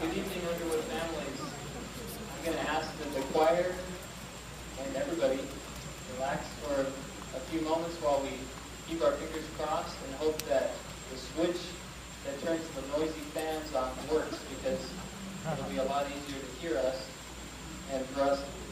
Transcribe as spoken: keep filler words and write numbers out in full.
Good evening, Underwood families. I'm going to ask that the choir and everybody relax for a few moments while we keep our fingers crossed and hope that the switch that turns the noisy fans on works, because it'll be a lot easier to hear us and for us